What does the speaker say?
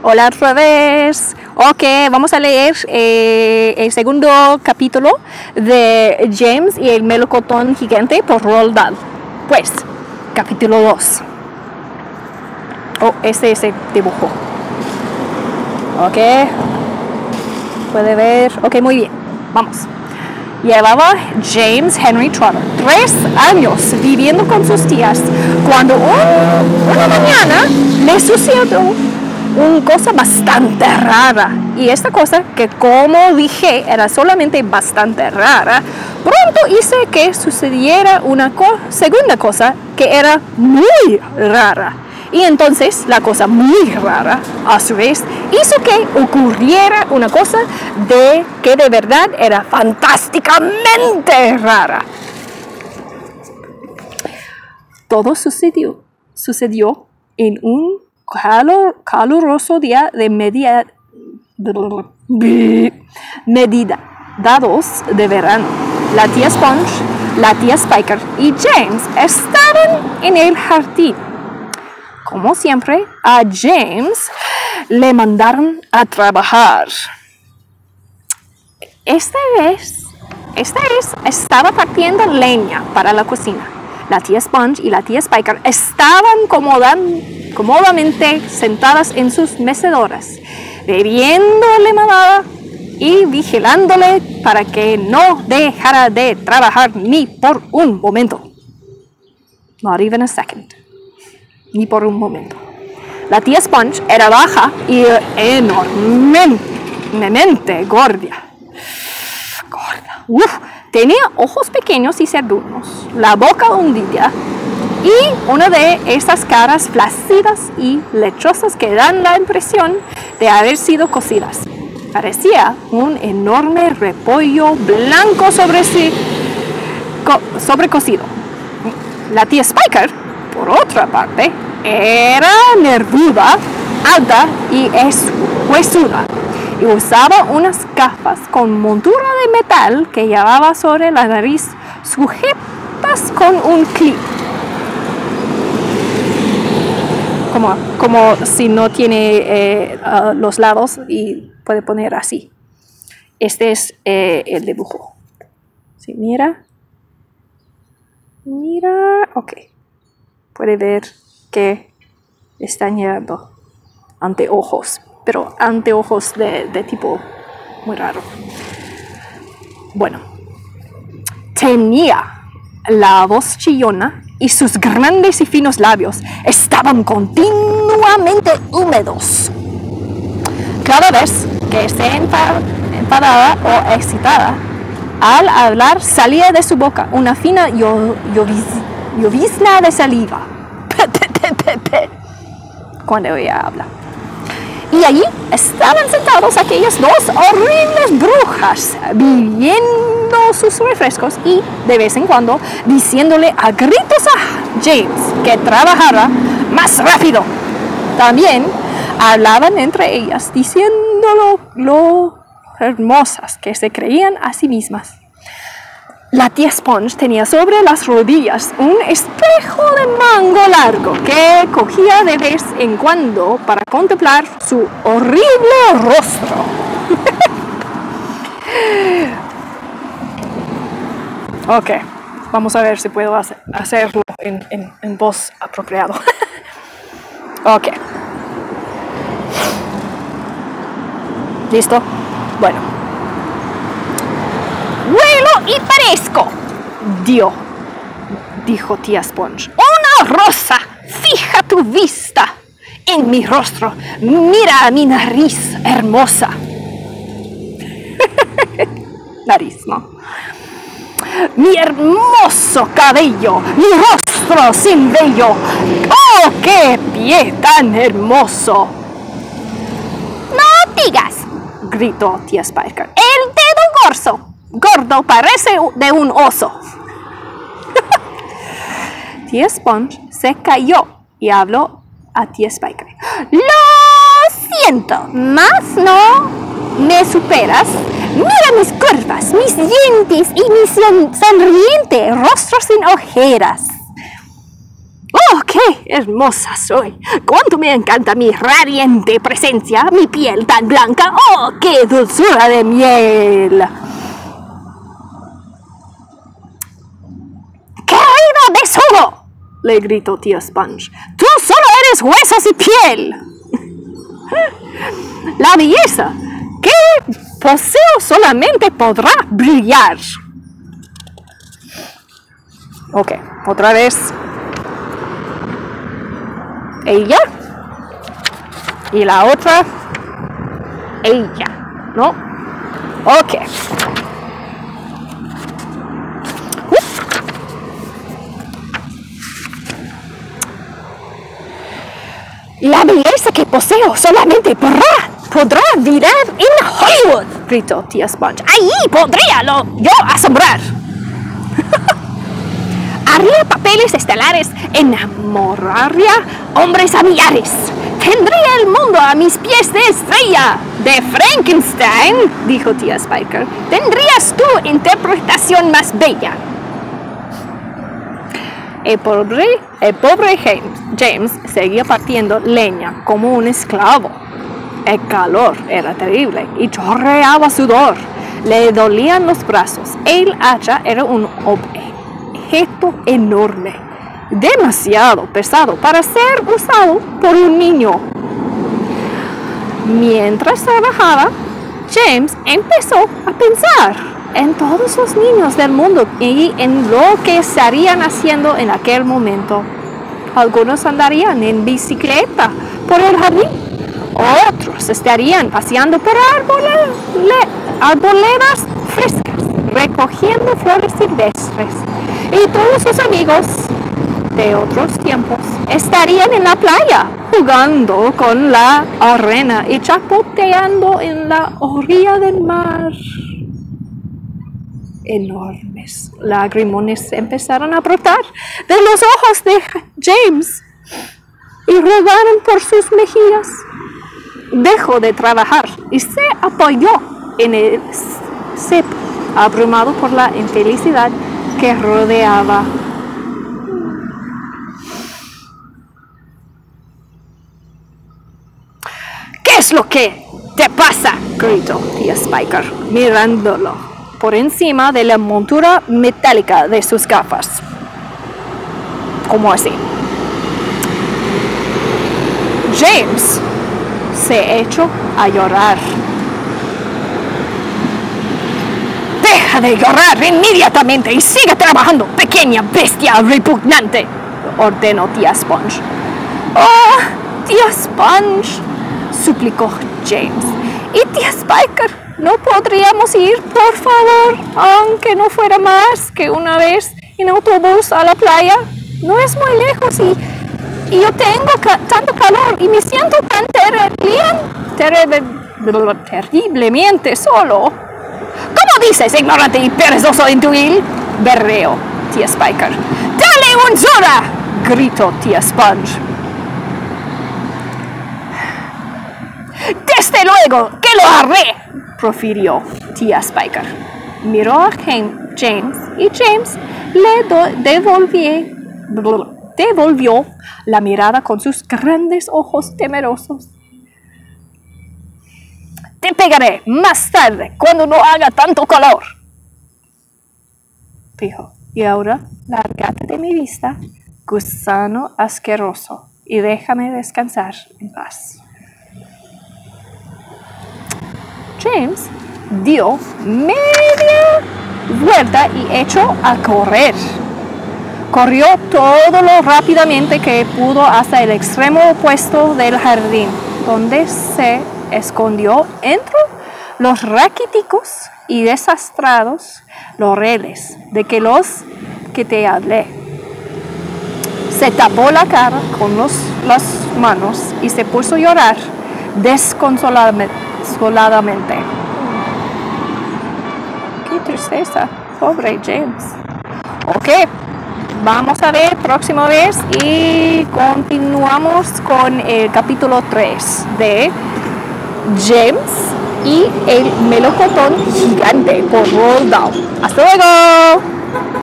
Hola otra vez. Ok, vamos a leer el segundo capítulo de James y el melocotón gigante por Roald Dahl. Pues, capítulo 2. Oh, este es el dibujo. Ok. Puede ver. Ok, muy bien. Vamos. Llevaba James Henry Trotter 3 años viviendo con sus tías cuando una mañana le sucedió una cosa bastante rara. Y esta cosa, que como dije era solamente bastante rara, pronto hizo que sucediera una segunda cosa que era muy rara. Y entonces la cosa muy rara, a su vez, hizo que ocurriera una cosa que de verdad era fantásticamente rara. Todo sucedió en un caluroso día de mediados de verano. La tía Sponge, la tía Spiker y James estaban en el jardín. Como siempre, a James le mandaron a trabajar. Esta vez estaba partiendo leña para la cocina. La tía Sponge y la tía Spiker estaban cómodamente sentadas en sus mecedoras, bebiendo limonada y vigilándole para que no dejara de trabajar ni por un momento. Not even a second. Ni por un momento. La tía Sponge era baja y enormemente gorda. Tenía ojos pequeños y cerdunos, la boca hundida y una de esas caras flácidas y lechosas que dan la impresión de haber sido cocidas. Parecía un enorme repollo blanco sobrecocido. La tía Spiker, por otra parte, era nervuda, alta y huesuda, y usaba unas gafas con montura de metal que llevaba sobre la nariz, sujetas con un clip. Como si no tiene los lados y puede poner así. Este es el dibujo. ¿Sí? Mira, ok. Puede ver que están llevando anteojos, pero anteojos de tipo muy raro. Bueno, tenía la voz chillona y sus grandes y finos labios estaban continuamente húmedos. Cada vez que se enfadaba o excitada, al hablar salía de su boca una fina llovizna de saliva cuando ella habla. Y allí estaban sentados aquellas dos horribles brujas, bebiendo sus refrescos y de vez en cuando diciéndole a gritos a James que trabajara más rápido. También hablaban entre ellas diciéndolo lo hermosas que se creían a sí mismas. La tía Sponge tenía sobre las rodillas un espejo de mango largo que cogía de vez en cuando para contemplar su horrible rostro. Ok, vamos a ver si puedo hacerlo en voz apropiado. Ok. ¿Listo? Bueno. ¡Huelo y parezco!, dijo tía Sponge. ¡Una rosa! ¡Fija tu vista en mi rostro! ¡Mira mi nariz hermosa! Nariz, ¿no? ¡Mi hermoso cabello! ¡Mi rostro sin vello! ¡Oh, qué pie tan hermoso! ¡No digas!, gritó tía Spiker. ¡El dedo gordo parece de un oso! Tía Sponge se cayó y habló a tía Spiker. Lo siento, mas no me superas. Mira mis curvas, mis dientes y mi sonriente rostro sin ojeras. ¡Oh, qué qué hermosa soy! ¡Cuánto me encanta mi radiante presencia! ¡Mi piel tan blanca! ¡Oh, qué dulzura de miel! ¡Qué oído de solo! Le gritó tía Sponge. ¡Tú solo eres huesos y piel! La belleza que poseo solamente podrá brillar. Ok, otra vez. Ella. Y la otra. Ella. ¿No? Ok. La belleza que poseo solamente podrá brillar en Hollywood, gritó tía Sponge. Allí podría yo asombrar. Haría papeles estelares, enamoraría hombres a millares. Tendría el mundo a mis pies de estrella. De Frankenstein, dijo tía Spiker, tendrías tu interpretación más bella. El pobre James seguía partiendo leña como un esclavo. El calor era terrible y chorreaba sudor. Le dolían los brazos. El hacha era un objeto enorme, demasiado pesado para ser usado por un niño. Mientras trabajaba, James empezó a pensar en todos los niños del mundo y en lo que estarían haciendo en aquel momento. Algunos andarían en bicicleta por el jardín, otros estarían paseando por arboledas frescas, recogiendo flores silvestres, y todos sus amigos de otros tiempos estarían en la playa, jugando con la arena y chapoteando en la orilla del mar. Enormes lagrimones empezaron a brotar de los ojos de James y rodaron por sus mejillas. Dejó de trabajar y se apoyó en el cepo, abrumado por la infelicidad que rodeaba. ¿Qué es lo que te pasa?, gritó tía Spiker, mirándolo por encima de la montura metálica de sus gafas. ¿Cómo así? James se echó a llorar. ¡Deja de llorar inmediatamente y sigue trabajando, pequeña bestia repugnante!, ordenó tía Sponge. ¡Oh, tía Sponge!, suplicó James. ¿Y tía Spiker? ¿No podríamos ir, por favor, aunque no fuera más que una vez en autobús a la playa? No es muy lejos y yo tengo tanto calor y me siento tan terriblemente solo. ¿Cómo dices, ignorante y perezoso inútil?, berreó tía Spiker. ¡Dale un soda!, gritó tía Sponge. ¡Desde luego que lo haré!, profirió tía Spiker. Miró a James y James le devolvió la mirada con sus grandes ojos temerosos. Te pegaré más tarde cuando no haga tanto calor, dijo. Y ahora lárgate de mi vista, gusano asqueroso, y déjame descansar en paz. James dio media vuelta y echó a correr. Corrió todo lo rápidamente que pudo hasta el extremo opuesto del jardín, donde se escondió entre los raquíticos y desastrados laureles de que te hablé. Se tapó la cara con las manos y se puso a llorar desconsoladamente. Qué tristeza, pobre James. Ok, vamos a ver próxima vez y continuamos con el capítulo 3 de James y el melocotón gigante por Roald Dahl. ¡Hasta luego!